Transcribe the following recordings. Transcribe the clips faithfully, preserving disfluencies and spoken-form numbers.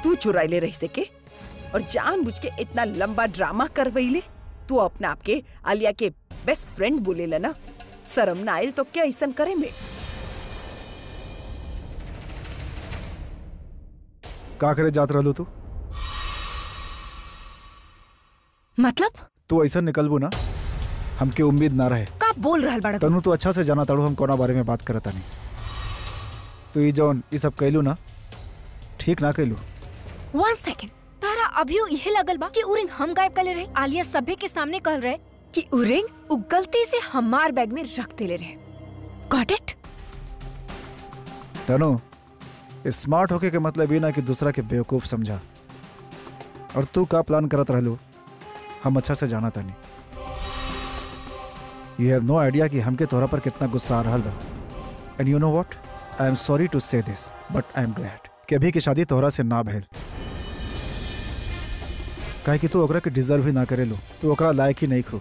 तू चुराइले रह सके और जानबूझ के इतना लंबा ड्रामा करवैले। तू अपना आपके आलिया के बेस्ट फ्रेंड बोलेला ना, शर्म ना आइल तो क्या ऐसा करे में? का करे जात रहलो तू? मतलब तू ऐसा निकलबू ना हमके उम्मीद ना रहे। का बोल रहल बाड़ा तू? तनु तो अच्छा से जाना ताड़ू हम कोना बारे में बात करता नहीं। तू ये जौन ये सब कहलू ना ठीक ना कहलू। वन सेकेंड, तारा अभी यही लगल बा कि उ रिंग हम गायब कर रहे। आलिया सभे के सामने कह रहे कि उ रिंग उ गलती से हमार बैग में रख देले रहे। Got it? तनु स्मार्ट होके के मतलब ये ना कि दूसरा के बेवकूफ समझा। और तू का प्लान करत रहलू हम अच्छा से जाना तानी। यू हैव नो आइडिया कि हमके तोहरा पर कितना गुस्सा आ रहा बा। And you know what, I am sorry to say this but I am glad कि अभी की शादी तोहरा से ना भइल। काहे कि तू ओकरा के डिजर्व ही ना करेलो, तू ओकरा लायक ही नहीं खो।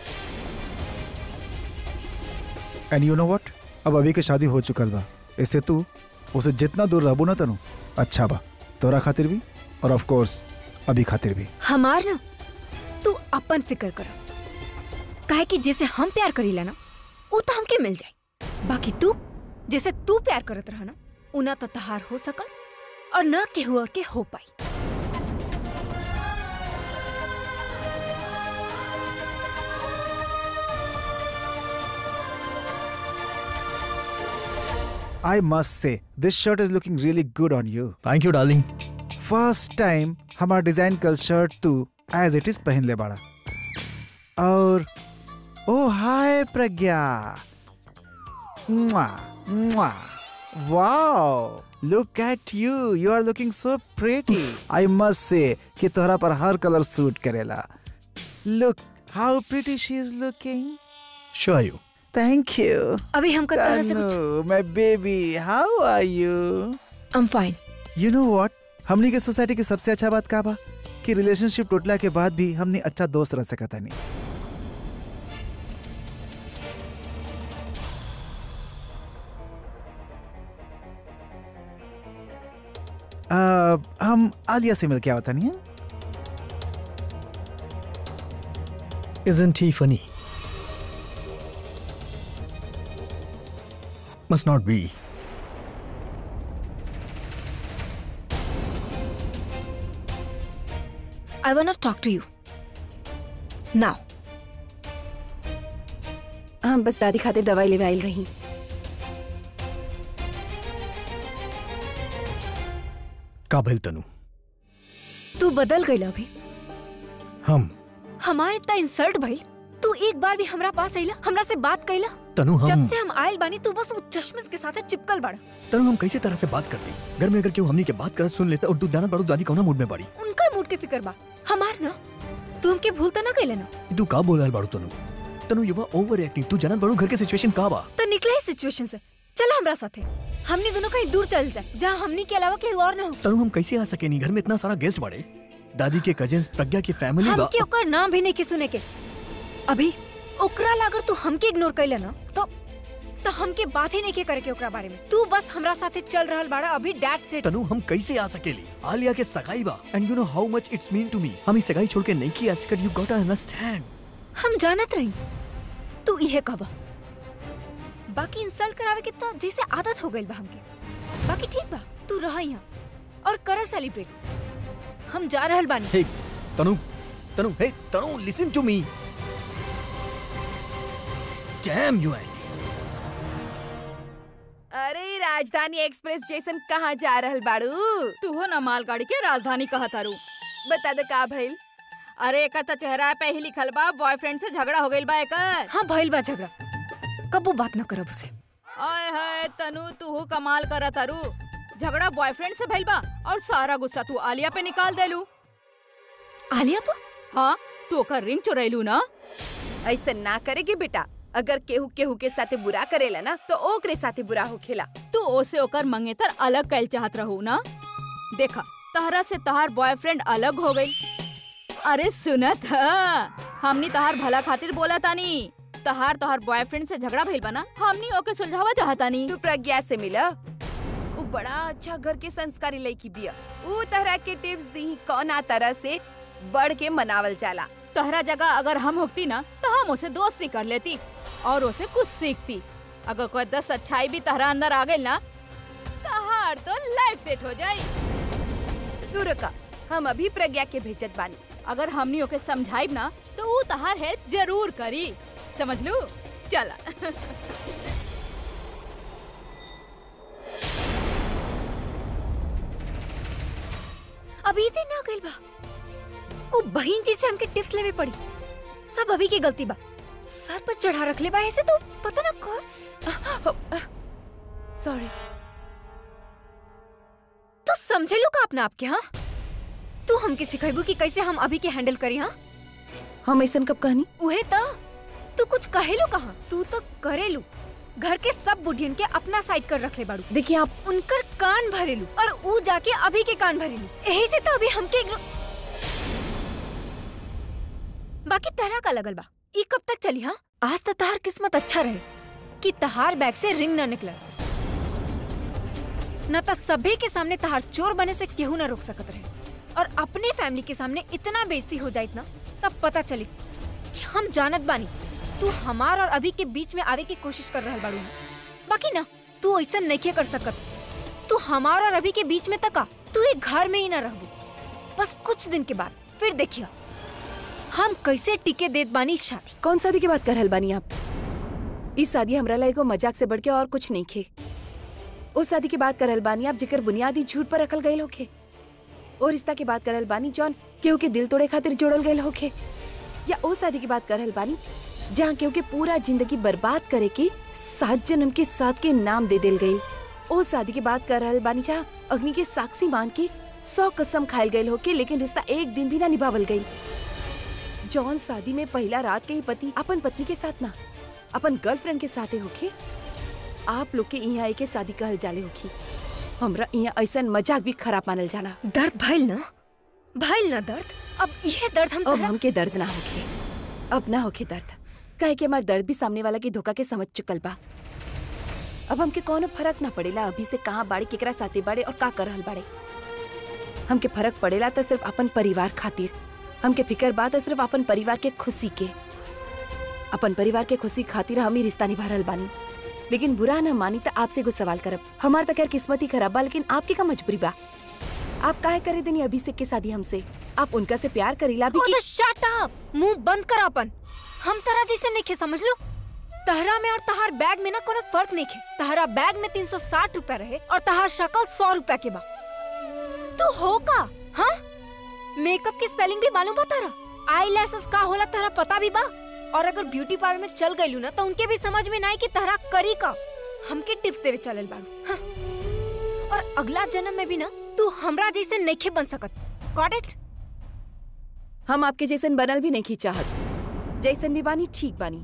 एंड यू नो व्हाट, अब अभी की शादी हो चुकल बा। इससे तू उसे जितना दूर रहबू ना तनु अच्छा बा, तोरा खातिर भी और ऑफ कोर्स अभी खातिर भी। हमार ना तू अपन फिक्र कर। काहे कि जैसे हम प्यार करीला ना वो तो हमके मिल जाए। बाकी तू जैसे तू प्यार करत रहा ना उना तो तहार हो सकल और ना केहू और के हो पाई। I must say, this shirt is looking really good on you. Thank you, darling. First time हमारा डिजाइन कल शर्ट तू as it is पहन ले बाड़ा। और ओ हाय प्रज्ञा, मुआ, मुआ, wow, look at you, you are looking so pretty. I must say कि तोहरा पर हर कलर सूट करेला। Look how pretty she is looking. Sure you. Thank you. अभी हम कर तरह से कुछ। Tanu, my baby, how are you? I'm fine. You know what? हमनी के सोसाइटी की सबसे अच्छा बात का बा कि रिलेशनशिप टूटला के बाद भी हमनी अच्छा दोस्त रह सकता नहीं। अब हम आलिया से मिल के आवता नहीं है? Isn't he funny? Must not be. I wanna talk to you. Now. हम बस दादी खातिर दवाई लेवे आइल रही। का भइल तनु? तू बदल गई अभी। हम हमारे इतना इंसल्ट भइल, तू एक बार भी हमरा पास आइला, हमरा से बात कइला। तनु हम जब से हम आयल बानी तू बस उस चश्मिश के साथ चिपकल बाड़ा। तनु हम कैसे तरह से बात करती? घर में अगर क्यों हमनी के बात कर सुन लेता और तू जाना पड़ू दादी कौना मूड में बाड़ी? उनका मूड के फिक्र बा, हमार ना। तू हमके भूलता ना कइले ना। तू का बोलल बाड़ू Tanu? Tanu you are overacting. तू जाना पड़ू घर के सिचुएशन का बा? तो निकला इस सिचुएशन से। चल हमरा साथे। हमनी दोनों कहीं दूर चल जाए जहाँ हमनी के अलावा कोई और ना हो। तनु हम कैसे आ सके नहीं? घर में इतना सारा गेस्ट बाड़े, दादी के कजिन्स, प्रज्ञा की फैमिली बा। हमके ओकर नाम भी नहीं के सुने के। अभी ओकरा अगर तू हमके इग्नोर कइले ना तो तो हमके बात ही नहीं के करे के ओकरा बारे में। तू बस हमरा साथे चल रहल बाड़ा अभी डैड से। तनु हम कैसे आ सकेली? आलिया के सगाई बा एंड यू नो हाउ मच इट्स मीन टू मी। हम इस सगाई छोड़ के नहीं की आ सकत। You got to understand. हम जानत रही तू इहे कहबा। बाकी इंसल्ट करावे के तो जैसे आदत हो गइल बा हमके। बाकी ठीक बा, तू रह यहाँ और कर सेलिब्रेट। हम जा रहल बानी। हे Tanu, Tanu, hey Tanu, listen to me. Damn you Andy. अरे राजधानी एक्सप्रेस जैसन कहाँ जा रहल बाड़ू? तू हो ना मालगाड़ी के राजधानी कहा तारू। बता दे का भइल? अरे एकर त चेहरा पे ही लिखल बा बॉयफ्रेंड से झगड़ा हो गइल बा एकर। हाँ भइल बा झगड़ा, कबू बात न करब उसे। ओए हाय तनु, तू हो कमाल करा तारू। झगड़ा बॉयफ्रेंड से भइल बा और सारा गुस्सा तू आलिया पे निकाल देलू। आलिया पे? हाँ, तू ओकर रिंग चुरैलू ना। ऐसा ना करेगी बेटा। अगर केहू केहू के साथे बुरा करेला ना तो ओकरे साथे बुरा होखेला। तू ओसे ओकर मंगेतर अलग कैल चाहत रहू ना। देखा तहरा से तहार बॉयफ्रेंड अलग हो गई। अरे सुनत हाँ, हमनी तहार भला खातिर बोला तानी। तहार तहार बॉयफ्रेंड से झगड़ा भइल बना, हमनी ओके सुलझावा चाहतानी। तू प्रज्ञा से मिला। वो बड़ा अच्छा घर के संस्कारी लड़की बिया। ऊ तरह के टिप्स दी कौना तरह से बढ़ के मनावल जाला। तहरा जगह अगर हम होती ना तो हम उसे दोस्ती कर लेती और उसे कुछ सीखती। अगर कोई दस अच्छाई भी तहरा अंदर आ गई ना तहार तो लाइफ सेट हो जाई। तू रुका, हम अभी प्रज्ञा के भेजत बानी। अगर हमनी ओके समझाइब ना तो ऊ तहार हेल्प जरूर करी, समझ लू। चला अभी दिन ना गइल बा। ओ बहन जी से हमके टिप्स लेवे पड़ी। सब अभी की गलती बा। सर पर चढ़ा रख ले बा ऐसे तो पता ना का। सॉरी। तू समझे लो का अपना आपके? हाँ तू हमके सिखाइबू कि कैसे हम अभी के हैंडल करी। हाँ हम ऐसन कब कहनी? उहे ता तू कुछ कहेलू कहाँ? तू तो करेलू। घर के सब बुढ़ियन के अपना साइड कर रख ले बाड़ू। देखिए आप उनकर कान भरेलू और ऊ जाके अभी के कान भरेलू। यही से तो अभी हमके इग्नो... बाकी तरह का लगल बा। ई कब तक चली? हाँ आज तो तहार किस्मत अच्छा रहे कि तहार बैग से रिंग न निकला, न तो सभी के सामने तहार चोर बने से केहू न रोक सकत रहे। और अपने फैमिली के सामने इतना बेइज्जती हो जाइत ना तब पता चली कि हम जानत बानी तू हमार और अभी के बीच में आवे की कोशिश कर रहल बाड़ू। बाकी ना तू ऐसा नहीं कर सकत। तू हमार और अभी के बीच में तका तू एक घर में ही ना रहबू। बस कुछ दिन के बाद फिर देखियो हम कैसे टिके देत बानी शादी। कौन शादी की बात कर रहल बानी आप? इस शादी हमरा ला एगो मजाक से बढ़ के और कुछ नहीं खे। उस शादी की बात कर रहल बानी आप जेकर बुनियादी झूठ पर रखल गयल होखे। और रिश्ता की बात कर रहल बानी जौन केहू के दिल तोड़े खातिर जोड़ल गयल होखे। या उस शादी की बात कर रहल बानी जहाँ केहू के पूरा जिंदगी बर्बाद करे के सात जन्म के साथ के नाम दे दिल गई। ओ शादी की बात कर रहल बानी जहाँ अग्नि के साक्षी मान के सौ कसम खायल गयल होके लेकिन रिश्ता एक दिन भी ना निभावल गई। जौन शादी में पहला रात के ही पति अपन पत्नी के साथ ना अपन गर्लफ्रेंड के साथ होके आप लोग के यहाँ के शादी कहल जाले होखी। हमरा यहाँ ऐसा मजाक भी खराब मानल जाना। दर्द भइल ना भइल ना दर्द। अब यह दर्द हम अब हमके दर्द ना होखे। अब ना होखे दर्द काहे कि हमार दर्द भी सामने वाला के धोखा के समझ चुकल बा। अब हमके कोनो फर्क ना पड़ेला अभी से कहाँ बाड़े केकरा साथे बाड़े और का कर रहल बाड़े। हमके फर्क पड़ेला तो सिर्फ अपन परिवार खातिर। हमके फिकर बा तो सिर्फ अपन परिवार के खुशी के। अपन परिवार के खुशी खातिर हम ही रिश्ता निभा रहल बानी। लेकिन बुरा ना मानी तो आपसे कुछ सवाल करब। हमार तो खैर किस्मत ही खराब बा लेकिन आपकी का मजबूरी बा। आप काहे करे देनी अभिषेक के शादी हमसे? आप उनका से प्यार करीला भी कि... शट अप, मुंह बंद कर अपन। हम तहरा जैसे नहीं खे समझ लो। तहरा में और तहार बैग में ना कोनो फर्क नहीं खे। तहरा बैग में तीन सौ साठ रुपया रहे और तहार शक्ल सौ रुपया के बा। तू हो का? हाँ मेकअप की स्पेलिंग भी मालूम बा तहरा? आई लैशेस का होला तहरा पता भी बा? और अगर ब्यूटी पार्लर में चल गईलू ना तो उनके भी समझ में ना आई कि तहरा करी का। हमके टिप्स देवे चलल बाड़ू। हाँ? और अगला जन्म में भी ना तू हमरा जैसे नहीं खे बन सकत। Got it? हम आपके जैसन बनल भी नहीं चाहत। जैसन भी बानी ठीक बानी।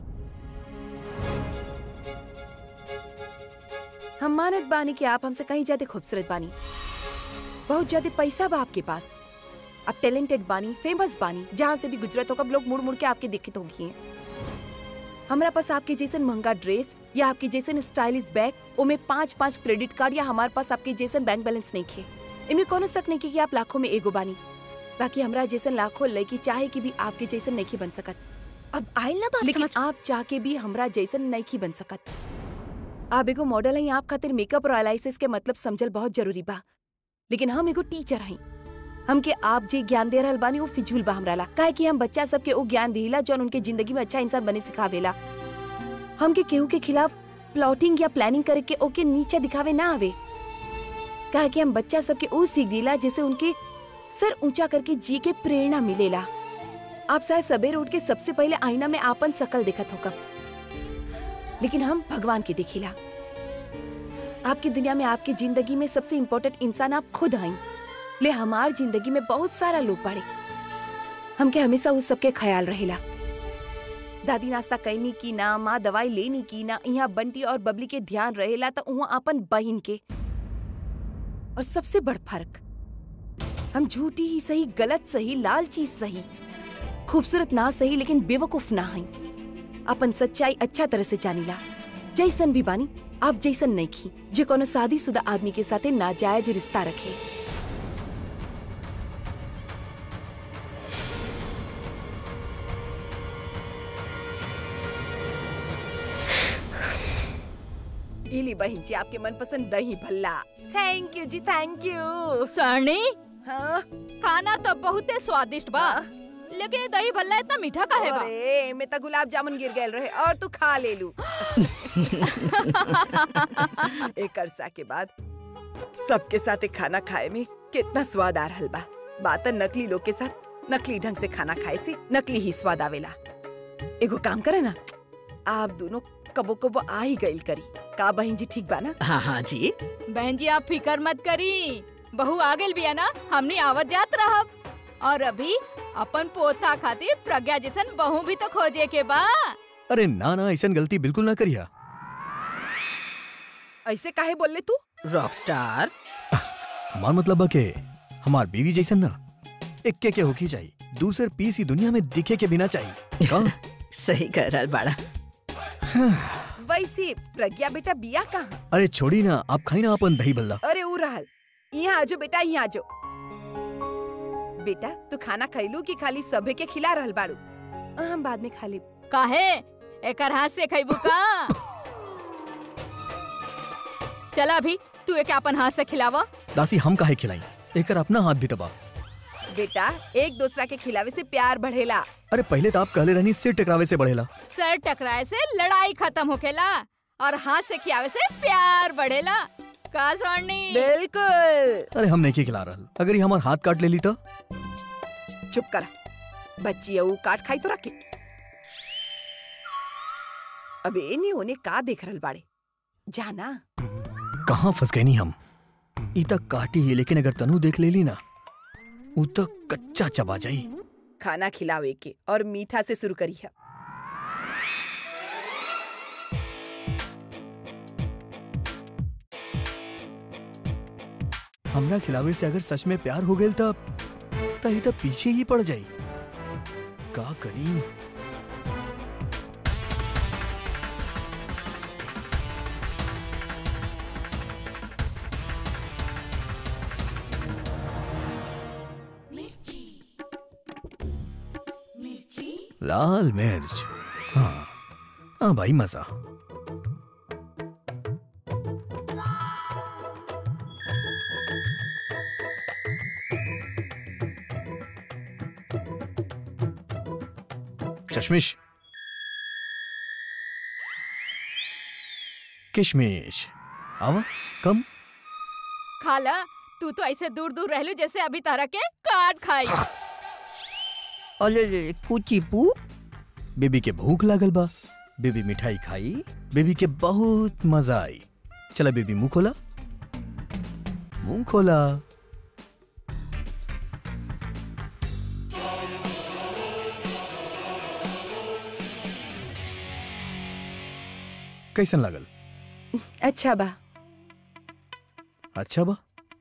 हम मानत बानी कि आप हमसे कहीं ज्यादा खूबसूरत बानी। बहुत ज्यादा पैसा बा आपके पास। आप टैलेंटेड बानी, फेमस बानी। जहाँ से भी गुजरत हो कब लोग मुड़ मुड़ के आपके दिखत होगी। हमारा पास आपके जैसन महंगा ड्रेस या आपके जैसन स्टाइलिश बैग ओमे पाँच पाँच क्रेडिट कार्ड या हमारे पास आपके जैसन बैंक बैलेंस नहीं खे। इनमें कोनो शक नहीं कि आप लाखों में एगो बानी। बाकी हमरा जैसन लाखों लड़की चाहे कि भी आपके जैसन नहीं बन सकत। अब आइल ना बात लेकिन समझ। आप चाह के भी हमरा जैसन नहीं बन सकत। आप एगो मॉडल हैं। आप खातिर मेकअप और एनालिसिस के मतलब समझल बहुत जरूरी बा। लेकिन हम एगो टीचर हैं। हमके आप जे ज्ञान दे रहल बानी वो फिजूल बा हमरा ला। काहे कि हम बच्चा सबके वो ज्ञान दिला जौन उनके जिंदगी में अच्छा इंसान बने सिखावेला। हमके केहू के खिलाफ प्लॉटिंग या प्लानिंग करे के ओके नीचे दिखावे ना आवे। काहे कि हम बच्चा सबके वो सीख दिला जिसे उनके सर ऊंचा करके जी के प्रेरणा मिलेला। आप शायद सबेर उठ के सबसे पहले आईना में आपन शकल देखत होगा लेकिन हम भगवान के देखिला। आपकी दुनिया में आपकी जिंदगी में सबसे इम्पोर्टेंट इंसान आप खुद हैं। ले हमार जिंदगी में बहुत सारा लोग पड़े। हमके हमेशा उस सबके ख्याल रहेला। दादी नाश्ता करनी की ना, माँ दवाई लेनी की ना, यहाँ बंटी और बबली के ध्यान रहेला तो वहाँ अपन बहन के। और सबसे बड़ फर्क हम झूठी ही सही, गलत सही, लालची सही, खूबसूरत ना सही लेकिन बेवकूफ ना हैं। अपन सच्चाई अच्छा तरह से जानीला। जैसन भी बानी आप जैसन नहीं खी जे कोनो शादीशुदा आदमी के साथे नाजायज रिश्ता रखे। इली बहन जी आपके मनपसंद dahi bhalla. Thank you ji, thank you. सरनी, हाँ? खाना तो बहुत स्वादिष्ट बा, लेकिन ये दही भल्ला इतना मीठा काहे बा? अरे मैं तो गुलाब जामुन गिर गए रहे और तू खा ले लू। एक अरसा के बाद सबके साथ एक खाना खाए में कितना स्वाद आ रहल बा। बात नकली लोग के साथ नकली ढंग से खाना खाए से नकली ही स्वाद आवेला। एगो काम करे ना, आप दोनों कबो कबो आ ही गइल करी। का बहन जी ठीक बा ना? हाँ हाँ जी। बहन जी आप फिकर मत करी, बहू आ गइल बिया ना, हमनी आवत जात रहब। और अभी अपन पोता खातिर प्रज्ञा जैसन बहू भी तो खोजे के बा। अरे ना ना, ऐसा गलती बिल्कुल ना करिया। ऐसे काहे बोल ले तू? रॉकस्टार। हमार मतलब बा के हमार बीवी जैसन ना इक्के के होकी चाहिए, दूसर पीस ही दुनिया में दिखे के बिना चाहिए। का? सही कह रहा बाड़ा। वैसे प्रज्ञा बेटा बिया कहाँ? अरे छोड़ी ना, आप खाई ना अपन दही भल्ला। अरे ऊ रहल, यहाँ आजो बेटा, यहाँ आजो। बेटा तू खाना खैलू कि खाली सभे के खिला रहल बाड़ू? हम बाद में खा लेब। काहे? एकर हाथ से खैबू का? चला अभी तू एक अपन हाथ से खिलावा। दासी हम काहे खिलाई, एकर अपना हाथ भी तबा। बेटा एक दूसरा के खिलावे से प्यार बढ़ेला। अरे पहले तो आप कहले रहनी सिर टकरावे से बढ़ेला। सर टकराए से लड़ाई खत्म होखेला और हाथ से खियावे से प्यार बढ़ेला। का स्वर्णी? बिल्कुल। अरे हम नहीं खिला रहल, अगर ये हमार हाथ काट ले ली तो? चुप करा, बच्ची ऊ काट खाई तो रखे। अब ए नहीं होने का देख रहल बाड़े, जाना। कहाँ फंस गए नहीं हम? ई तक काटी है, लेकिन अगर तनु देख ले ली ना, ऊ तक कच्चा चबा जाई। खाना खिलावे के और मीठा से शुरू करी है। हमरा खिलावे से अगर सच में प्यार हो गया तब तही तब पीछे ही पड़ जाई। का करी? लाल मिर्च। हाँ हाँ भाई, मजा। चश्मिश, किशमिश, आवा कम। खाला तू तो ऐसे दूर दूर रहलू जैसे अभी तारा के काट खाई। अले कुची पू। बेबी के भूख लागल बा, बेबी मिठाई खाई, बेबी के बहुत मजा आई। चला बेबी मुंह खोला, मुंह खोला। कैसन लागल? अच्छा बा। अच्छा बा?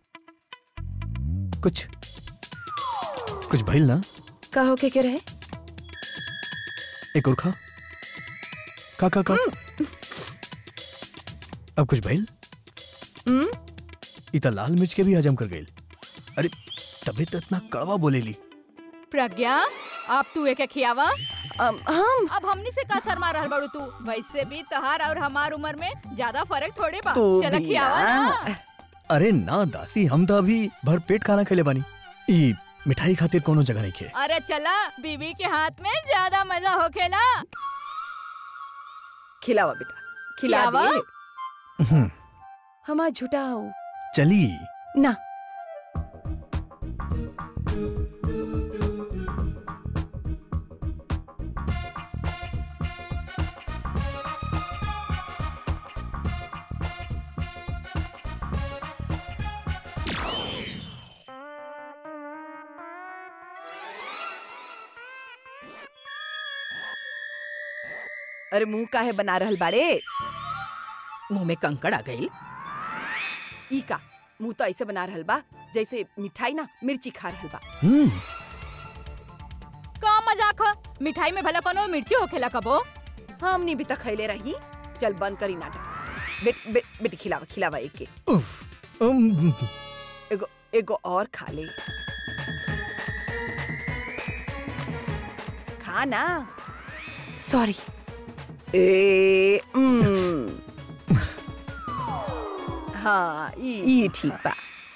कुछ कुछ भइल ना? का होके के रहे? एक और खा। का का का? अब कुछ भइल? इतना लाल मिर्च के भी हजम कर गई। अरे तबे तो इतना कड़वा बोलेली। प्रज्ञा आप तू एक खियावा। हम अब हमनी से का शर्मा रहल बड़ू तू? वैसे भी तहार और हमार उम्र में ज्यादा फर्क थोड़े बा। तो चला भी खियावा ना। ना। अरे ना दासी, हम तो अभी भर पेट खाना खेले बानी। ई मिठाई खातिर कोनो जगह नहीं खे। अरे चला, बीवी के हाथ में ज्यादा मजा होखेला। खिलावा बेटा, खिला खिलावा? दे। हमार झूठा हो चली ना। अरे मुंह काहे बना रहल बाड़े? मुंह में कंकड़ आ गई। ई का मुंह तो ऐसे बना रहल बा जैसे मिठाई ना मिर्ची खा रहल बा। हम्म का मजाक ह? मिठाई में भला कोनो मिर्ची होखेला कबो? हमनी भी तो खैले रही। चल बंद करी नाटक। बेट बेट बेटी खिलावा खिलावा एक के उफ, अम, एगो एगो और खा ले। खा ना। सॉरी। ए mm. हाँ ई ई ठीक बा।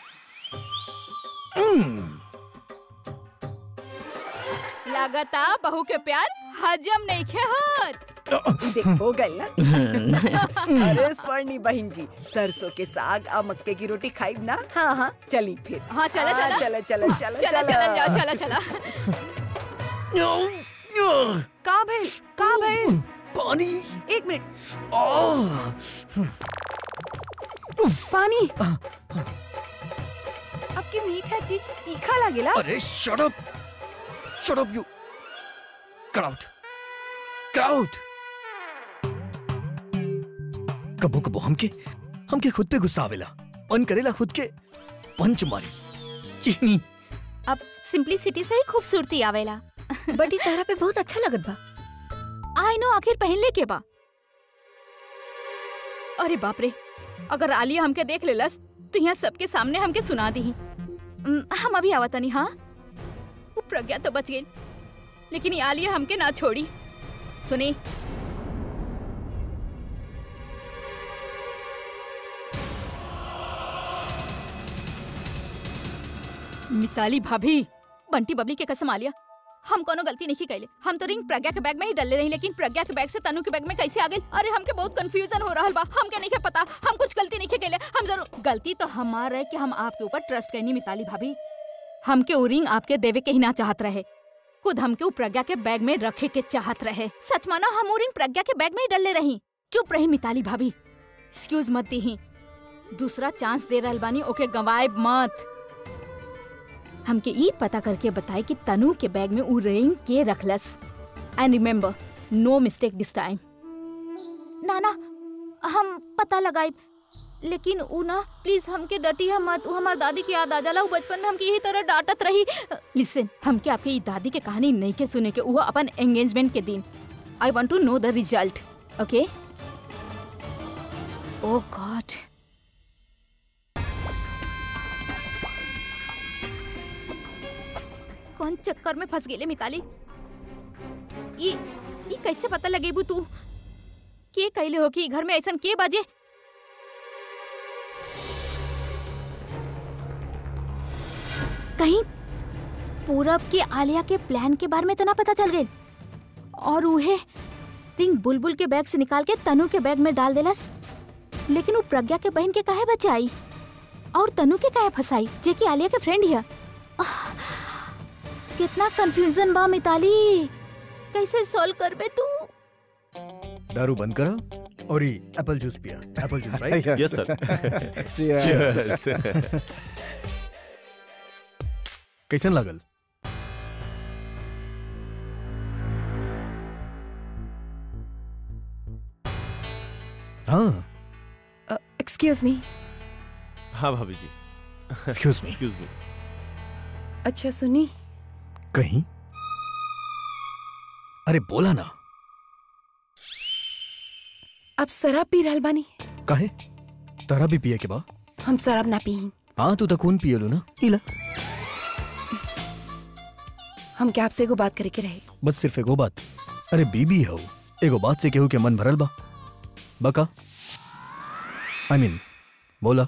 लागता बहू के प्यार हजम नहीं खे होत। देखो गई ना। अरे स्वर्णी बहन जी, सरसों के साग और मक्के की रोटी खाई ना। हाँ हाँ चली फिर। हाँ चला चला चला चला चला चला चला जाओ चला चला। कहाँ भाई कहाँ भाई? पानी। एक मिनट। आह, पानी। आपकी मीठा चीज तीखा लागेला। अरे shut up, shut up you. Get out, get out. कबो कबो हमके हमके खुद पे गुस्सा आवेला, मन करेला खुद के पंच मारी। चीनी। अब सिंपलिसिटी से ही खूबसूरती आवेला। बट तारा पे बहुत अच्छा लगत बा। आई नो, आखिर पहनले के बा। अरे बाप रे, अगर आलिया हमके देख लेलस तो यहाँ सबके सामने हमके सुना दी। हम अभी आवता नहीं। हाँ वो प्रज्ञा तो बच गई, लेकिन ये आलिया हमके ना छोड़ी। सुनी, मिताली भाभी, बंटी बबली के कसम आलिया, हम कोनो गलती नहीं कैले। हम तो रिंग प्रज्ञा के बैग में ही डले रही, लेकिन प्रज्ञा के बैग से तनु के बैग में कैसे आ गई? अरे हमके बहुत कंफ्यूजन हो रहा बा। हमके नहीं पता, हम कुछ गलती नहीं कैले। हम जरूर गलती तो हमारा है कि हम आपके ऊपर ट्रस्ट करनी। मिताली भाभी, हमके वो रिंग आपके देवे के ही ना चाहत रहे, खुद हमके वो प्रज्ञा के बैग में रखे के चाहत रहे। सच मानो, हम वो रिंग प्रज्ञा के बैग में ही डले रही। चुप रही मिताली भाभी, एक्सक्यूज मत दी। दूसरा चांस दे रहल बानी, ओके गवाए मत। हमके ई पता करके बताए कि तनु के बैग में उ रिंग के रखलस। And remember, no mistake this time. ना ना, हम पता लगाए, लेकिन उ ना प्लीज हमके डटिया मत। उ हमार दादी की याद आ जाला। उ बचपन में हमके यही तरह डांटत रही। लिसन, हमके आपके ई दादी के कहानी नहीं के सुने के, वो अपन एंगेजमेंट के दिन। I want to know the result, okay? Oh God, कौन चक्कर में फंस गेले मिताली? ई ई कैसे पता लगेबू तू? के कहले हो कि घर में ऐसन के बाजे? कहीं पूरब के आलिया के प्लान के बारे में तो ना पता चल गए? और उहे रिंग बुलबुल के बैग से निकाल के तनु के बैग में डाल देलस, लेकिन वो प्रज्ञा के बहन के काहे बचाई और तनु के काहे फंसाई, जे कि आलिया के फ्रेंड हिया? कितना कंफ्यूजन बा मिताली, कैसे सॉल्व करबे तू? दारू बंद करा और ये एप्पल जूस पिया। Apple juice, right? Yes sir. Cheers. कैसन लागल? हाँ, एक्सक्यूज मी। हाँ भाभी जी। Excuse me. Excuse me. अच्छा सुनी, कहीं? अरे बोला ना। आप शराब पी रहल बानी? काहे? तारा भी पिए के बा? हम शराब ना पी। हाँ तू तो कौन पियलू ना? इला हम क्या आपसे एगो बात करे के रहे? बस सिर्फ एगो बात। अरे बीबी हो, एगो बात से केहू के मन भरल बा? बका आई I मीन mean, बोला।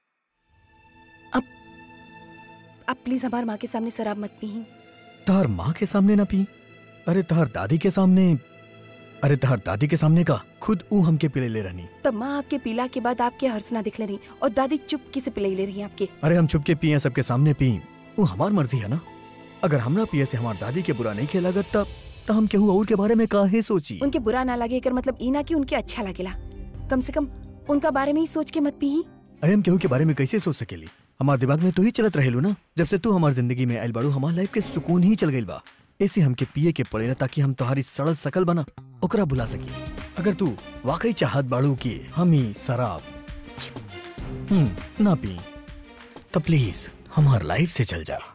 आप प्लीज हमार माँ के सामने शराब मत पी। तार माँ के सामने ना पी? अरे तार दादी के सामने? अरे तार दादी के सामने का खुद ऊ हमके पिले ले रहनी। तब माँ आपके पीला के बाद आपके हर्षना दिखले रही और दादी चुपकी से पिले ले रही आपके। अरे हम चुपके पिए सबके सामने पी, वो हमार मर्जी है ना। अगर हमरा पिए से हमार दादी के बुरा नहीं खेला तब तो हम केहू और के बारे में काहे सोची? उनके बुरा ना लगे कर मतलब ई ना कि उनके अच्छा लगेला। कम से कम उनका बारे में ही सोच के मत पी। अरे हम केहू के बारे में कैसे सोच सकेली? हमार दिमाग में तो ही चलत रहेलू ना। जब से तू हमार जिंदगी में आयल बाड़ू, हमार लाइफ के सुकून ही चल गइल बा। ऐसे हमके पिए के पड़ेला ताकि हम तुम्हारी सड़ल सकल बना ओकरा भुला सकी। अगर तू वाकई चाहत बाड़ू कि हम ही शराब हम्म ना पी, तो प्लीज हमार लाइफ से चल जा।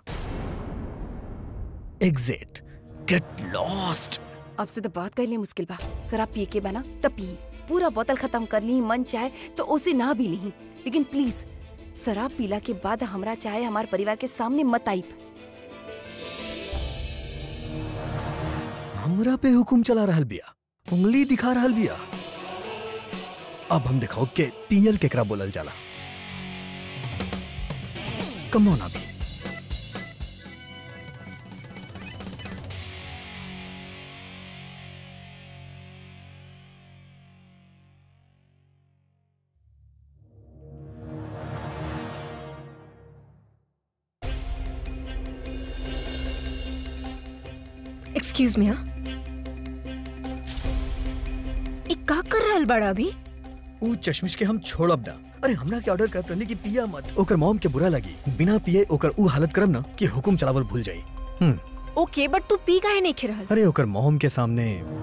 Exit, get lost. आपसे तो बात कर लिए मुश्किल बा। शराब पिए के बना तब पी, पूरा बोतल खत्म कर ली, मन चाहे तो उसे ना भी ली, लेकिन प्लीज शराब पीला के बाद हमरा चाहे हमारे परिवार के सामने मत आई। हमरा पे हुकुम चला रहल बिया, उंगली दिखा रहल बिया। अब हम दिखाओ के पियल केकरा बोलल जाला। कम ऑन अभी। एक्सक्यूज मी, हाँ एक का कर रहल बड़ा अभी? ऊ चश्मिश के हम छोड़ब ना। अरे हमरा के ऑर्डर करत रहली कि पिया मत, ओकर मॉम के बुरा लगी। बिना पिए ओकर ऊ हालत करब ना कि हुकुम चलावल भूल जाई। हम्म ओके, बट तू पी काहे नहीं खे रहल? अरे ओकर मॉम के सामने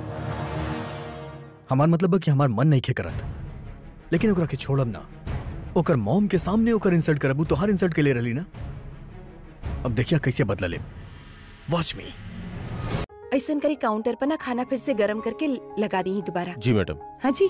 हमार मतलब बा कि हमार मन नहीं खे करत, लेकिन ओकरा के छोड़ब ना। ओकर मॉम के सामने ओकर इंसल्ट करब, ऊ तोहार इंसल्ट के ले रहली ना। अब देखिया कैसे बदला ले। Watch me. ऐसा करी काउंटर पर ना खाना फिर से गर्म करके लगा दी दोबारा। जी मैडम। हाँ जी।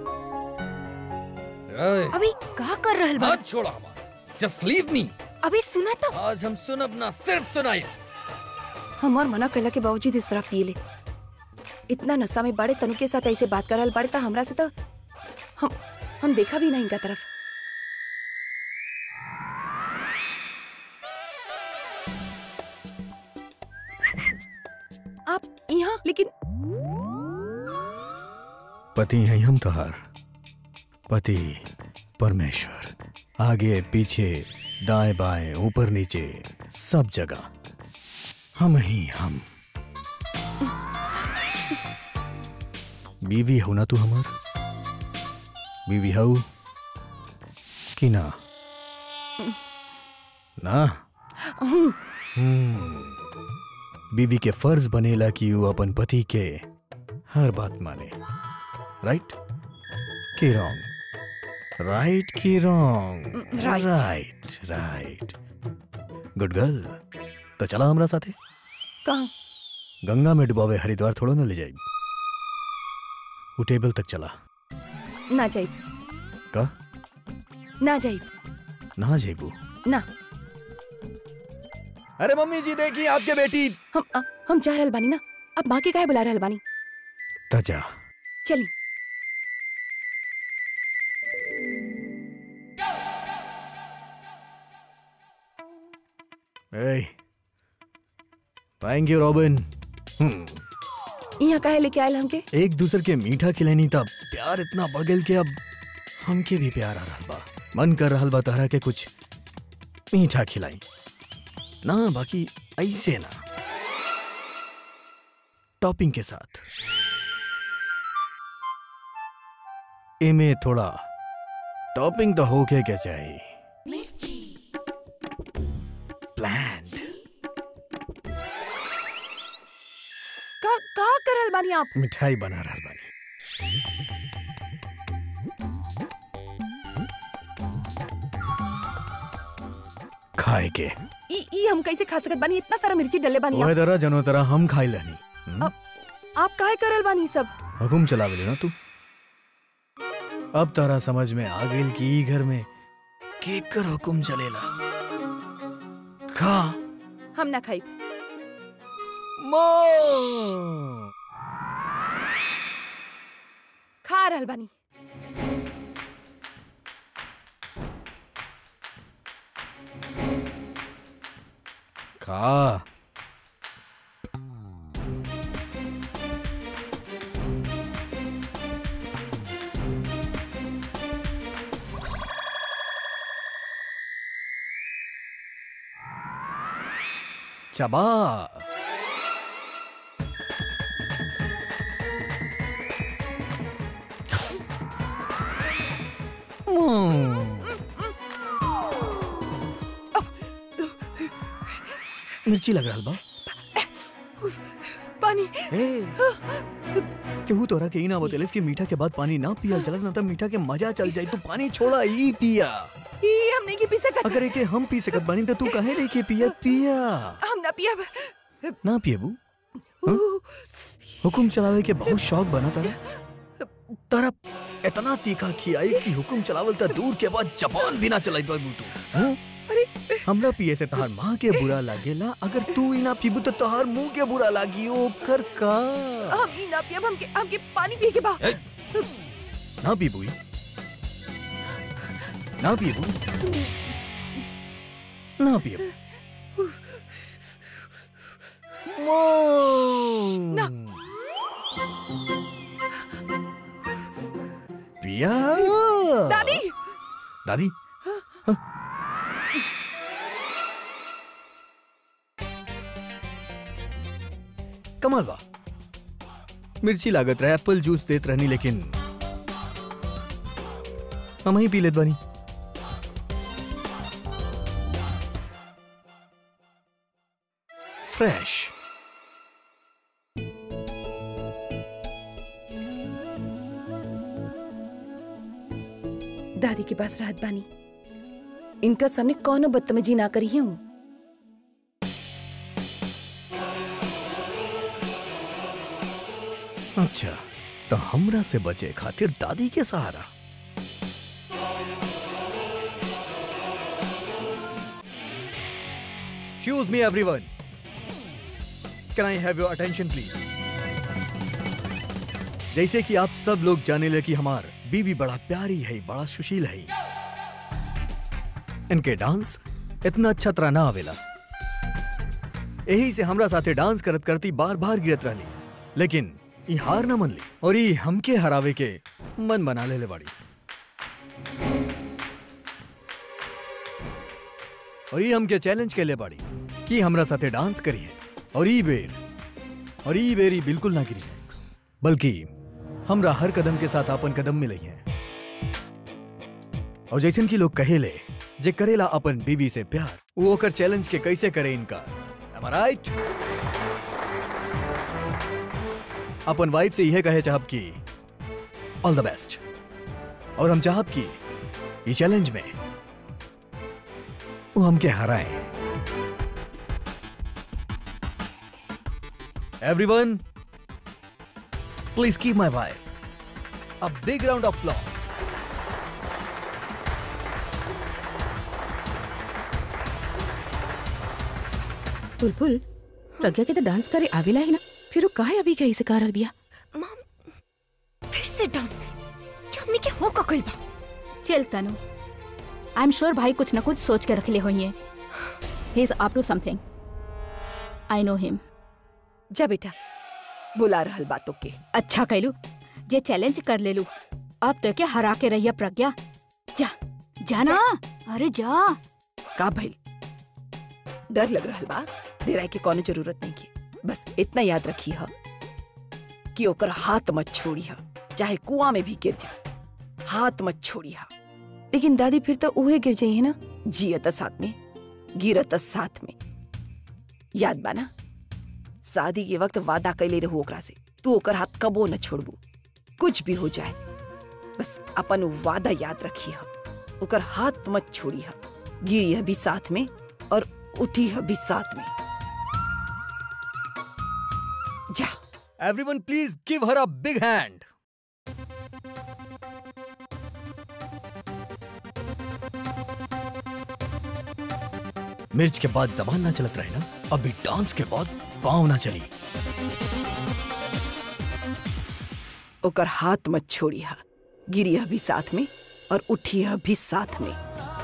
अभी का कर रहल बा? हाथ छोड़ा हमारा। Just leave me. अभी सुना तो। आज हम सुनब ना, सिर्फ सुनाई। हमार मना कहला के बावजूद इस तरह पिए ले। इतना नशा में बड़े तनु के साथ ऐसे बात करल बड़े ता हमरा से तो हम हम देखा भी नहीं इनका तरफ। आप यहाँ लेकिन पति हैं हम तोहार, पति परमेश्वर। आगे पीछे दाएं बाएं ऊपर नीचे सब जगह हम ही हम। बीवी हो ना तू हमार? बीवी हो कि ना? ना? हम्म बीवी के फर्ज बनेला कि वो अपन पति के हर बात माने। राइट की रॉन्ग? राइट की wrong? Right. Right right. Good girl. तो चला हमरा साथे। कहाँ? गंगा में डुबावे हरिद्वार थोड़ो ना ले जाए। वो टेबल तक चला। ना जाइब। का? ना जाइब। ना जेबू? ना। अरे मम्मी जी देखिए आपके बेटी। हम आ, हम जा रहल बानी ना। अब माँ के काहे बुला रहल बानी? तजा चली। ए, पाएंगे रॉबिन। हम्म यहाँ काहे लेके आयल हमके? एक दूसरे के मीठा खिलानी तब प्यार इतना बढ़ गया कि अब हमके भी प्यार आ रहल बा। मन कर रहल बा तहरा के कुछ मीठा खिलाई ना, बाकी ऐसे ना, टॉपिंग के साथ। इमे थोड़ा टॉपिंग तो होके क्या चाहिए। प्लान्ड। का का करल बानी आप? मिठाई बना रहल बानी। खाए के। ई ई हम कैसे खा सकत बानी? इतना सारा मिर्ची डले बानी ओए आप। दरा जनो तरह हम खाई लेनी। आप काहे करल बानी सब? हुकुम चलावे ना तू। अब तारा समझ में आ गइल कि ई घर में केकर हुकुम चलेला। खा। हम ना खाई। माँ। खा रहल बानी। खा। चबा। मिर्ची लग रहा बा। पानी। केहू तोरा के ई ना बतेलस कि मीठा के बाद पानी ना पिया चलत ना, तब मीठा के मजा चल जाई। तू पानी छोड़ा ई पिया। ई हम नहीं की पी सकत। अगर एके हम पी सकत बानी तो तू काहे नहीं के पिया? पिया। हम ना पिया। ना पिएबू? हुकुम चलावे के बहुत शौक बना तारा। तारा इतना तीखा खियाई कि हुकुम चलावल त दूर के बाद जबान भी ना चलाई बाबू तू हाँ? अरे हमरा पिए से तहार माँ के बुरा लागेला अगर तू ही ना पीबू तो तहार मुंह के बुरा लागी ओकर का हम ई ना पियब, हमके हमके पानी पिए के बा। ए, ना पीबू ई? ना पीबू ना पीबू ना। पिया दादी दादी कमाल बा मिर्ची लागत रहे एप्पल जूस देत रहनी लेकिन हम ही पी लेत बानी। फ्रेश दादी के पास राहत बानी, इनका सामने कौनो बदतमीजी ना करी हूँ। अच्छा तो हमरा से बचे खातिर दादी के सहारा। Excuse me everyone. Can I have your attention please? जैसे कि आप सब लोग जाने ले कि हमार बीवी बड़ा प्यारी है, बड़ा सुशील है। इनके डांस इतना अच्छा तरह ना आवेला, यही से हमरा साथे डांस करत करती बार बार गिरत रहली, लेकिन ई हार ना मन ली और ई हमके हरावे के मन बना ले ले बाड़ी। और ई हमके चैलेंज के ले बाड़ी कि हमरा साथे डांस करिए और ई बेर और ई बेर ई बिल्कुल ना गिरी है, बल्कि हमरा हर कदम के साथ अपन कदम मिलई है। और जैसन की लोग कहेले जे करेला अपन बीवी से प्यार वो ओकर चैलेंज के कैसे करे इनका। Am I right? अपन वाइफ से यह कहे चाहब कि ऑल द बेस्ट, और हम चाहब कि ये चैलेंज में वो हमके हराए। Everyone please keep my wife a big round of applause. Bulbul Pragya के तो डांस करे आवेला ही ना, फिर वो काहे अभी कहीं से करल बिया? मॉम फिर से डांस आदमी के हो का कइल बा। चल तनु, आई एम श्योर भाई कुछ न कुछ सोच के रखले होइए। He is up to something, I know him. जा बेटा, बुला रहल बातों के। अच्छा कैलू जे चैलेंज कर ले लू, अब तो के हरा के रहिया प्रज्ञा। जा जाना, अरे जा। का भाई डर लग रहा बा, डेराय के कोनो जरूरत नहीं की। बस इतना याद रखी है कि ओकर हाथ मत छोड़ी है, चाहे कुआं में भी गिर जा, हाथ मत छोड़ी है। लेकिन दादी फिर तो उहे गिर जाइए ना, जियत साथ में गिरत साथ में। याद बा ना, शादी के वक्त वादा कैले रहू ओकरा से, तू ओकर हाथ कबो न छोड़बू, कुछ भी हो जाए। बस अपन वादा याद रखी है, ओकर हाथ मत छोड़ी है। गिरी है भी साथ में और उठी है भी साथ में। जा। Everyone please give her a big hand. मिर्च के बाद जबान ना चलत रहे ना, अभी डांस के बाद पाँव ना चली। ओकर हाथ मत छोड़ी है, गिरी है भी साथ में और उठी है भी साथ में।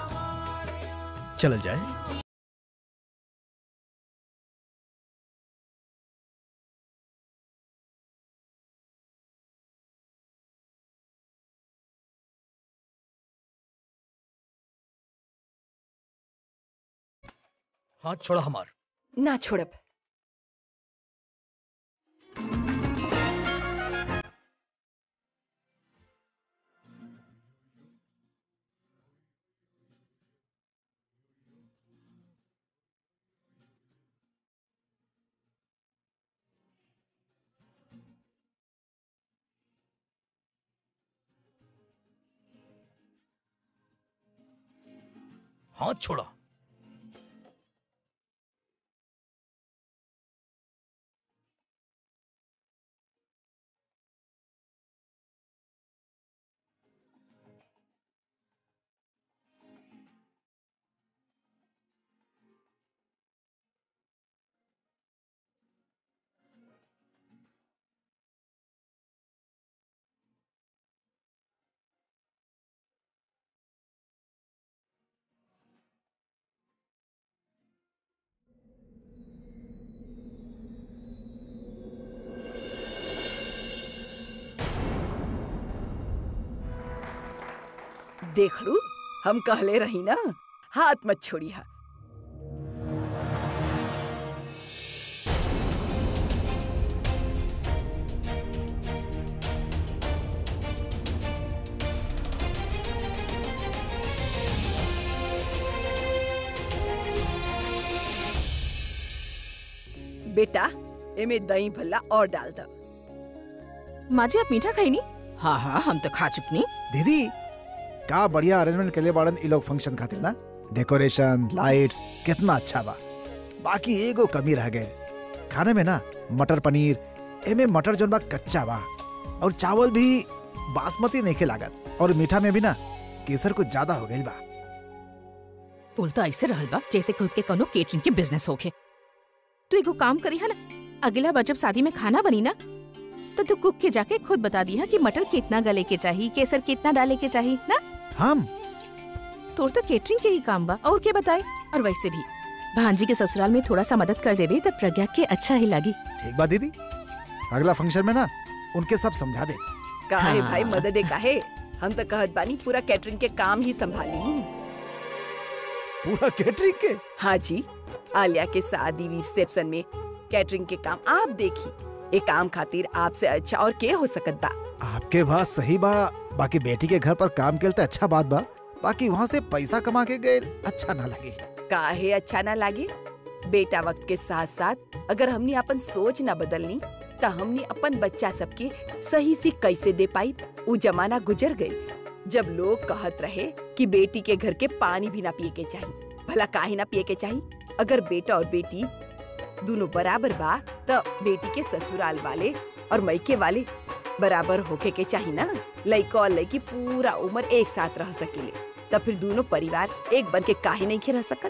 चल जाए। हाथ छोड़ा हमार। ना छोड़ब। हाथ छोड़ा। देख लू, हम कहले रही ना, हाथ मत छोड़ी हा। बेटा एमे दही भल्ला और डाल दो। माँ जी आप मीठा खाई नी? हाँ हाँ हम तो खा चुकनी। दीदी का बढ़िया अरेंजमेंट के लिए बाड़न इ लोग फंक्शन खातिर ना। डेकोरेशन, लाइट्स कितना अच्छा बा। बाकी एगो कमी रह गए खाने में ना, मटर पनीर। एमे मटर जोन बा कच्चा बा और चावल भी बासमती नहीं के लागत, और मीठा में भी ना केसर कुछ ज्यादा हो गई बा। बोलता ऐसे रहल बा जैसे खुद के कोनो केटरिंग के बिजनेस होखे। तू एगो काम करी है ना, अगला बार जब शादी में खाना बनी ना तो तू कुक के जाके खुद बता दी है कि मटर कितना गले के चाहिए, केसर कितना डाले के चाहिए ना। हम तोर तो केटरिंग के ही काम बा, और क्या बताए। और वैसे भी भांजी के ससुराल में थोड़ा सा मदद कर देबे तब प्रज्ञा के अच्छा ही लगी। ठीक बा दीदी, अगला फंक्शन में ना उनके सब समझा दे। काहे हाँ। भाई मदद काहे, हम तो कहत बानी पूरा कैटरिंग के काम ही संभाली। पूरा कैटरिंग के? हाँ जी, आलिया के शादी रिसेप्शन में कैटरिंग के काम आप देखी। एक काम खातिर आपसे अच्छा और क्या हो सकत बा। आपके बात सही बा, बाकी बेटी के घर पर काम के लिए अच्छा बात बा, बाकी वहाँ से पैसा कमा के गए अच्छा ना लगे। काहे अच्छा ना लागे, बेटा वक्त के साथ साथ अगर हमने अपन सोच ना बदलनी तो हमने अपन बच्चा सबके सही सीख कैसे दे पाई। वो जमाना गुजर गई जब लोग कहत रहे कि बेटी के घर के पानी भी ना पिए के चाहिए। भला काहे ना पिए के चाहिए? अगर बेटा और बेटी दोनों बराबर बा तो बेटी के ससुराल वाले और मैके वाले बराबर होके के चाहिए ना। लड़का और लड़की पूरा उम्र एक साथ रह सकेले, तब फिर दोनों परिवार एक बन के काहे नहीं रह सकत।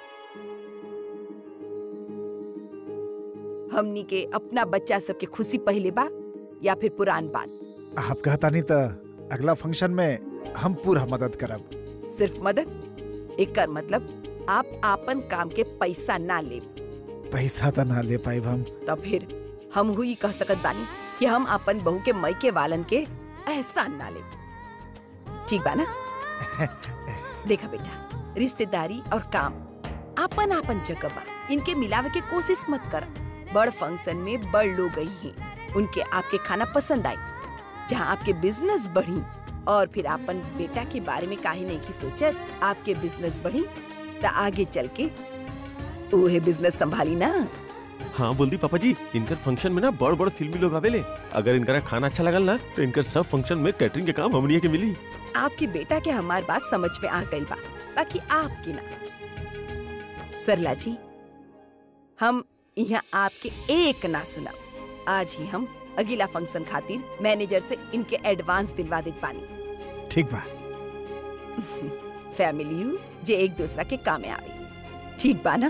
हमनी के अपना बच्चा सबके खुशी पहले बा या फिर पुरान बात? आप कहता नहीं तो अगला फंक्शन में हम पूरा मदद करब। सिर्फ मदद? एक कर मतलब आप आपन काम के पैसा ना ले। पैसा तो ना ले पाए हम। तब फिर हम हुई कह सकत बानी कि हम अपन बहू के मैके वालन के एहसान ना ले। ठीक बा ना? देखा बेटा, रिश्तेदारी और काम आपन आपन जगह बा, इनके मिलावे के कोशिश मत कर। बड़ फंक्शन में बड़ लोग गई हैं, उनके आपके खाना पसंद आए, जहाँ आपके बिजनेस बढ़ी। और फिर अपन बेटा के बारे में काहे नहीं की सोचत, आपके बिजनेस बढ़ी तो आगे चल के उहे बिजनेस संभाली ना। हाँ बोल दी पापा जी, इनकर फंक्शन में ना बड़ बड़ फिल्मी लोग आवेले। अगर इनका खाना अच्छा लगल ना तो इनकर सब फंक्शन में कैटरिंग के काम हमनिया के मिली। आपके बेटा के हमार बात समझ में आ गई बा, बाकी आपकी ना। सरला जी, हम यहाँ आपके एक ना सुना। आज ही हम अगला फंक्शन खातिर मैनेजर से इनके एडवांस दिलवा देत पानी। ठीक बा। फैमिली यू जे एक दूसरा के कामे आवे। ठीक बा ना?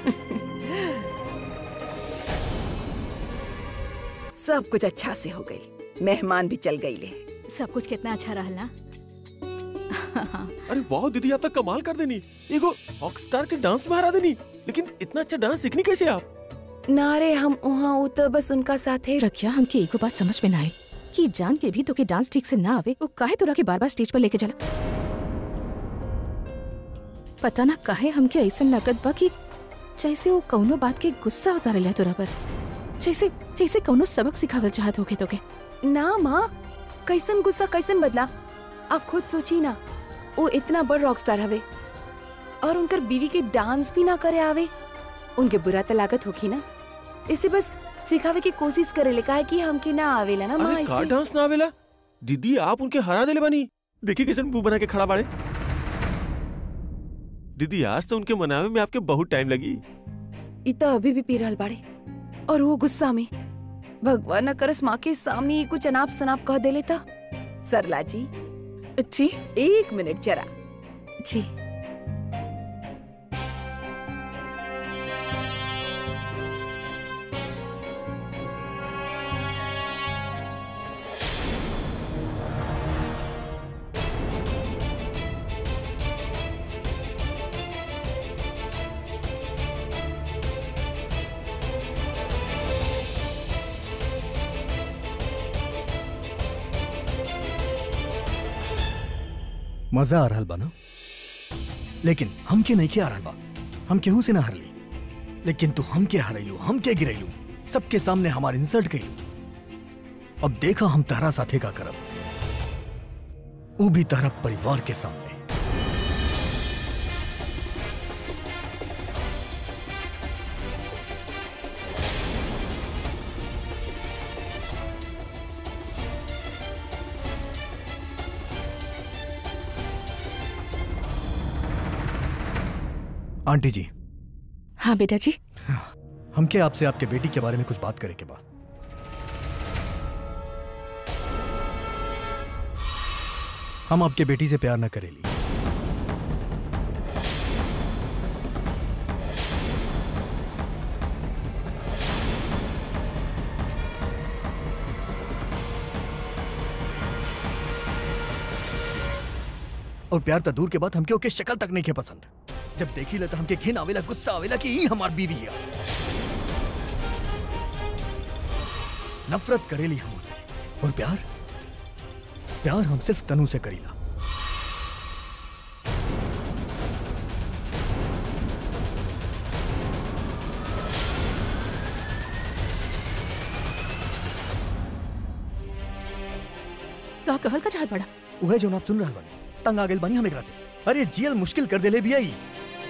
सब कुछ अच्छा से हो गई, मेहमान भी चल गई ले। सब कुछ कितना अच्छा रहला। अरे वाह दीदी, आप तो कमाल कर देनी। एगो रॉक स्टार के डांस में हरा देनी। लेकिन इतना अच्छा डांस सीखनी कैसे आप? नारे हम वहाँ वो तो बस उनका साथ है। प्रज्ञा हमके एको बात समझ में ना आई कि जान के भी तो के डांस ठीक से ना आवे, वो काहे तोरा के बार बार स्टेज पर लेके चला। पता ना काहे हमके ऐसा लगत बा कि जैसे वो कौनो बात के गुस्सा उतारेला तोरा पर, जैसे जैसे कौनो सबक सिखावल चाहत होके तोके। ना माँ, कैसन गुस्सा कैसन बदला। आप खुद सोची ना, वो इतना बड़ रॉक स्टार हवे और उनकर बीवी के डांस भी ना करे आवे। उनके बुरा तो लागत होगी ना, इसे बस सिखावे की कोशिश करे ले, काहे कि हमके ना आवेला ना माँ। अरे का ऐसे डांस ना आवेला? दीदी आप उनके हरा देले बानी। देखिए कैसे मुंह बना के खड़ा बाड़े। दीदी आज तो उनके मनावे में आपके बहुत टाइम लगी। इतना अभी भी पी रहल बाड़े और वो गुस्सा में। भगवान न करस माँ के सामने ये कुछ अनाप शनाप कह देले था। सरला जी, जी एक मिनट जरा। जी मजा आ रहल बा ना, लेकिन हमके नहीं के आ रहल बा। हम केहू से ना हारली, लेकिन तू हमके हरैलू, हमके गिरैलू, सबके सामने हमार इंसल्ट कइलू। अब देखा हम तहरा साथे का करब, ऊ भी तहरा परिवार के सामने। आंटी जी। हाँ बेटा जी। हमके आपसे आपके बेटी के बारे में कुछ बात करे के बाद। हम आपके बेटी से प्यार न करेली। और प्यार तो दूर के बाद हमके ओके शक्ल तक नहीं के पसंद। जब देखी ले तो हमके घिन आवेला, गुस्सा आवेला कि ई हमार बीवी है। नफरत करेली हम उसे। और प्यार प्यार हम सिर्फ तनु से करीला। का कहल का चाहत बड़ा? वह जो आप सुन रहल बानी, तंग आ गेल बानी हम एकरा से। अरे जियल मुश्किल कर देले भी आई।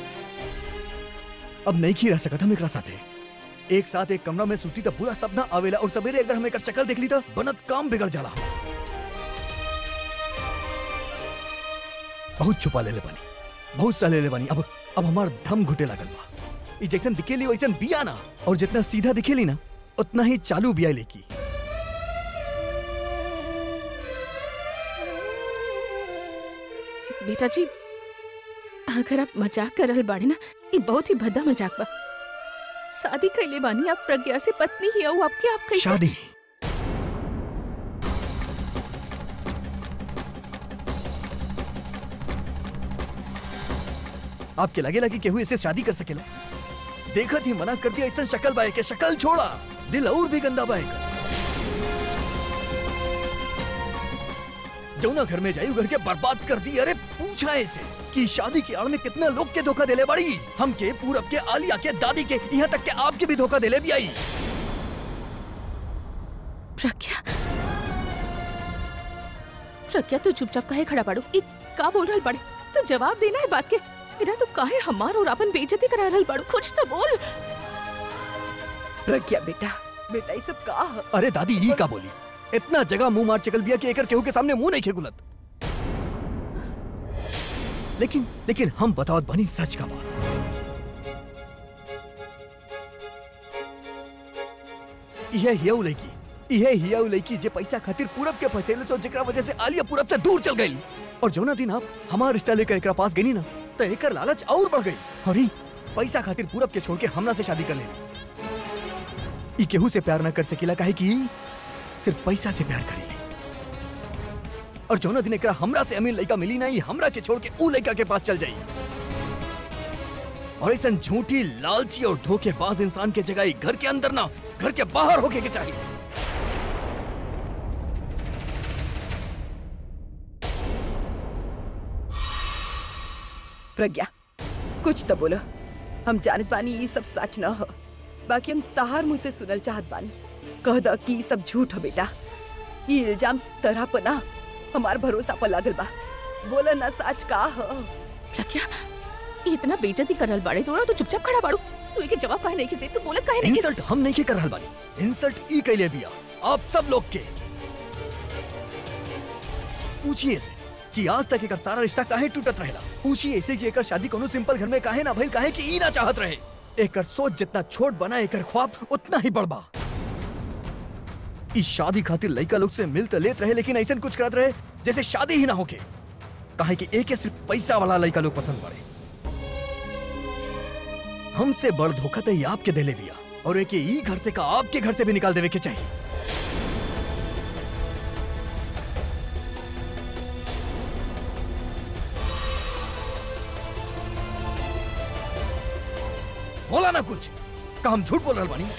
अब नहीं खी रह सकत हम एकरा साथे। एक साथ एक कमरा में सूती तो पूरा सपना आवेला, और सवेरे अगर हम एकर शक्ल देख ली तो बनत काम बिगड़ जाला। बहुत छुपा ले ले बानी, बहुत सा ले ले बानी। अब अब हमार दम घुटे लागल बा। ई जैसन दिखेली वैसन बिया ना, और जितना सीधा दिखेली ना उतना ही चालू बिया लेकी। बेटा जी, अगर आप मजाक कर रहल बाड़े ना, ये बहुत ही भद्दा मजाक बा। शादी कैले बानी आप प्रज्ञा से, पत्नी ही हो आपके। आप कैसे शादी? आपके लगे लगी केहू ऐसे शादी कर सकेला? देखत ही मना कर दिया। ऐसा शक्ल बाए के शक्ल छोड़ा, दिल और भी गंदा बाए का। जौना घर में जायू घर के बर्बाद कर दी। अरे पूछा ऐसे कि शादी की आड़ में कितने लोग के धोखा देले बड़ी। हम के, पूरब के, आलिया के, दादी के, यहाँ तक के आपके भी धोखा देले भी आई। प्रज्ञा, प्रज्ञा तू चुपचाप काहे खड़ा बाड़ू? ई का बोल रहल बाड़े? तो जवाब देना है बात के। इधर तो काहे हमार और अपन बेइज्जती करा रहल बाड़ू? कुछ तो बोल। प्रज्ञा बेटा, बेटा ये सब का? अरे दादी ये का बोली? इतना जगह मुंह मार चकल बिया कि एकर केहू के सामने मुंह नहीं खेगुलत। लेकिन लेकिन हम बतावत बनी सच का बात। यह हियाऊ लड़की, यह हियाऊ लड़की जे पैसा खातिर पूरब के फसेले सो, जेकरा वजह से आलिया पूरब से दूर चल गई। और जौना दिन आप हमार रिश्ता लेकर एकरा पास गई ना, तो एकर लालच और बढ़ गई। और ई पैसा खातिर पूरब के छोड़ के हमरा से शादी कर ले। ई केहू से प्यार न कर सकेला, काहे कि सिर्फ पैसा से प्यार करेली। और जौना दिन एकरा हमरा से अमीर लड़का मिली नहीं, हमरा के छोड़ के ऊ लड़का के पास चल जाई। और ऐसा झूठी, लालची और धोखेबाज इंसान के जगह घर के अंदर ना, घर के बाहर होके के चाहिए। प्रज्ञा कुछ तो बोलो। हम जानत बानी ये सब सच न हो, बाकी हम तहार मुंह से सुनल चाहत बानी। कह द कि ये सब झूठ हो बेटा। ये इल्जाम तरह पर ना हमार भरोसा पर लागल बा। बोला ना सच का हो? प्रज्ञा, इतना बेइज्जती कर रहल बाड़े तोरा, तो चुपचाप खड़ा बाड़ू। तू एके जवाब काहे नहीं के दे? तू बोले काहे नहीं? इंसल्ट हम नहीं के कर रहल बानी, इंसल्ट ई कैले बिया आप सब लोग के। पूछिए से कि आज तक एकर सारा रिश्ता काहे टूटत रहेला। पूछिए ऐसे कि एकर शादी कोनो सिंपल घर में काहे ना भइल, काहे कि ई ना चाहत रहे। एकर सोच जितना छोट बना, एकर ख्वाब उतना ही बड़ बा। इस शादी खातिर लड़का लोग से मिल तो लेत रहे, लेकिन ऐसा कुछ करत रहे जैसे शादी ही ना होके। काहे कि एक सिर्फ पैसा वाला लड़का लोग पसंद पड़े। हमसे बड़ धोखा तो ये आपके देले दिया, और एक ई घर से का आपके घर से भी निकाल देवे के चाहिए। बोला ना कुछ, का हम झूठ बोल रहल बानी?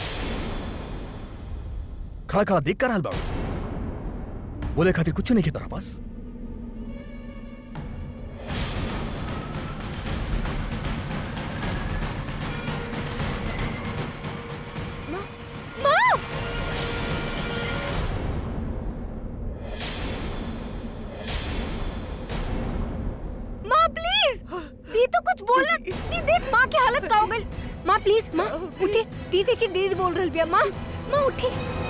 खड़ा खड़ा देख कर बाबू बोले खातिर कुछ नहीं के तोरा पास। दीदी की दीदी बोल रही बिया। माँ माँ उठी।